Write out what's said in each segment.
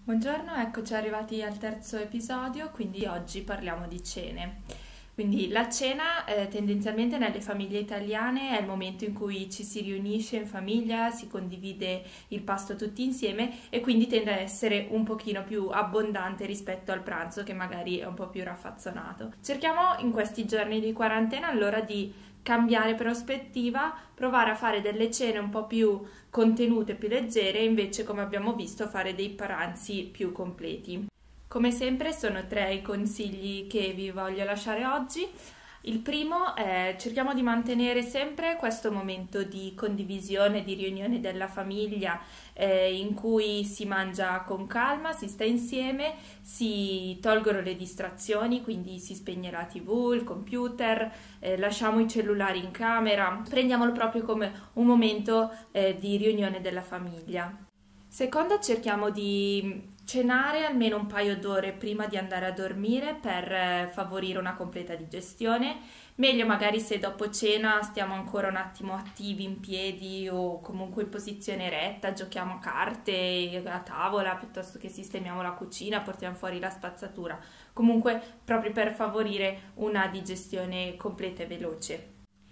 Buongiorno, eccoci arrivati al terzo episodio, quindi oggi parliamo di cene. Quindi la cena tendenzialmente nelle famiglie italiane è il momento in cui ci si riunisce in famiglia, si condivide il pasto tutti insieme e quindi tende a essere un pochino più abbondante rispetto al pranzo che magari è un po' più raffazzonato. Cerchiamo in questi giorni di quarantena allora di cambiare prospettiva, provare a fare delle cene un po' più contenute, più leggere, e invece, come abbiamo visto, fare dei pranzi più completi. Come sempre sono tre i consigli che vi voglio lasciare oggi. Il primo è cerchiamo di mantenere sempre questo momento di condivisione, di riunione della famiglia in cui si mangia con calma, si sta insieme, si tolgono le distrazioni, quindi si spegne la TV, il computer, lasciamo i cellulari in camera, prendiamolo proprio come un momento di riunione della famiglia. Secondo, cerchiamo di cenare almeno un paio d'ore prima di andare a dormire per favorire una completa digestione. Meglio magari se dopo cena stiamo ancora un attimo attivi in piedi o comunque in posizione eretta, giochiamo a carte a tavola piuttosto che sistemiamo la cucina, portiamo fuori la spazzatura. Comunque proprio per favorire una digestione completa e veloce.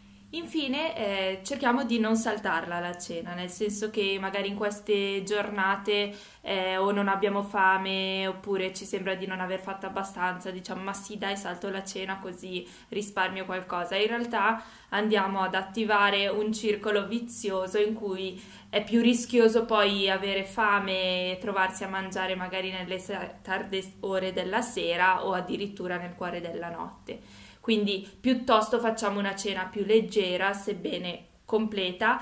Infine, cerchiamo di non saltarla la cena, nel senso che magari in queste giornate o non abbiamo fame oppure ci sembra di non aver fatto abbastanza, diciamo ma sì dai salto la cena così risparmio qualcosa. In realtà andiamo ad attivare un circolo vizioso in cui è più rischioso poi avere fame e trovarsi a mangiare magari nelle tarde ore della sera o addirittura nel cuore della notte. Quindi piuttosto facciamo una cena più leggera, sebbene completa,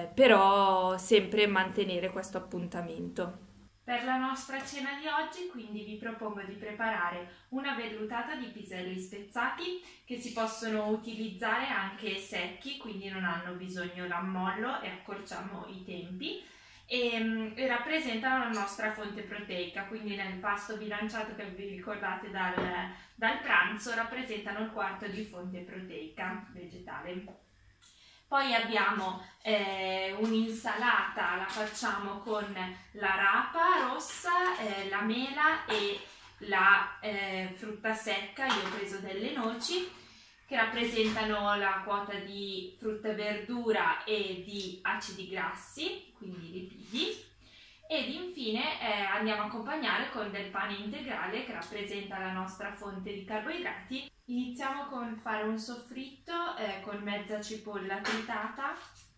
però sempre mantenere questo appuntamento. Per la nostra cena di oggi quindi vi propongo di preparare una vellutata di piselli spezzati che si possono utilizzare anche secchi, quindi non hanno bisogno d'ammollo e accorciamo i tempi. E rappresentano la nostra fonte proteica, quindi nel pasto bilanciato che vi ricordate dal pranzo rappresentano il quarto di fonte proteica vegetale. Poi abbiamo un'insalata, la facciamo con la rapa rossa, la mela e la frutta secca. Io ho preso delle noci che rappresentano la quota di frutta e verdura e di acidi grassi, quindi lipidi. Ed infine andiamo a accompagnare con del pane integrale che rappresenta la nostra fonte di carboidrati. Iniziamo con fare un soffritto con mezza cipolla tritata,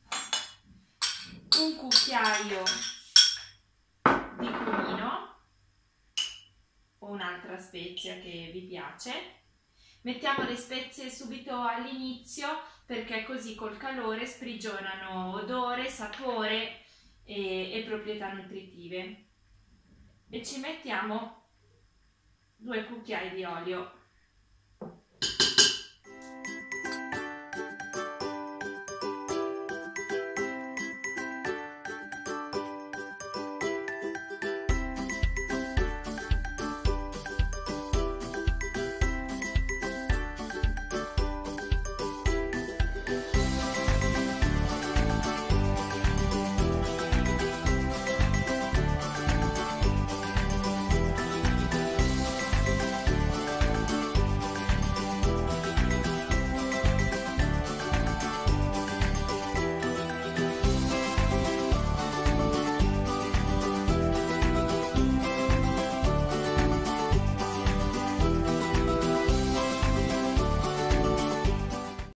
un cucchiaio di cumino o un'altra spezia che vi piace. Mettiamo le spezie subito all'inizio perché così col calore sprigionano odore, sapore e proprietà nutritive. E ci mettiamo 2 cucchiai di olio.